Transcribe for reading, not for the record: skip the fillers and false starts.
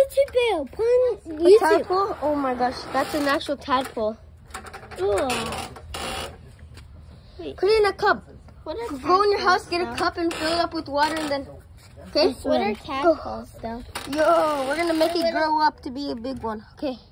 YouTube. Put on A YouTube. tadpole? Oh my gosh, that's an actual tadpole. Oh. Wait. Put it in a cup. What are Go in your house, tadpoles get a though? cup and fill it up with water and then, okay? What are tadpoles though? Yo, we're gonna make it grow up to be a big one, okay?